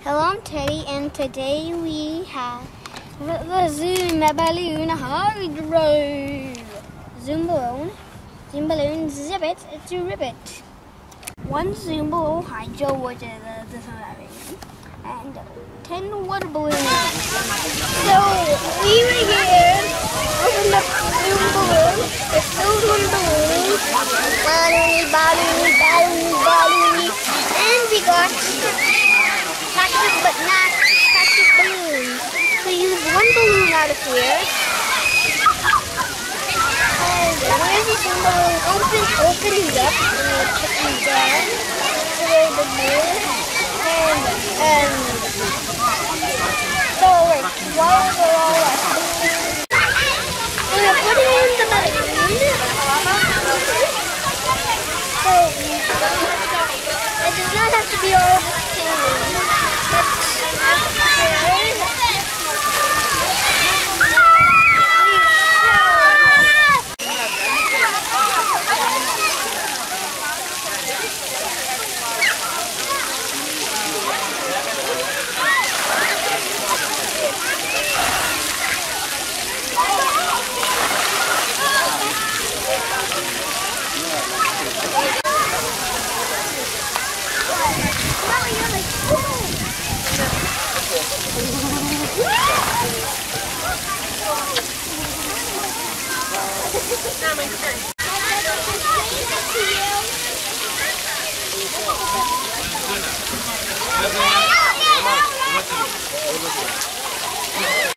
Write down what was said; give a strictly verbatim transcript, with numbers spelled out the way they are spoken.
Hello, I'm Teddy, and today we have the Zoom balloon hydro. Zoom balloon, Zoom balloon, zip it to ribbit. One Zoom balloon hydro, which is uh, this one, and ten water balloons. So we were here, opened up Zoom balloon, it's filled with balloons, balloony, balloony, balloony, balloony, and we got plastic, but not plastic balloons. So use one balloon out of here. And where's the Zoom balloon? Open, open it up, and put it down. So there's the balloon. And, and, so wait, while we're all up, we're gonna put it in the balloon. So, it does not have to be all the same. Yeah.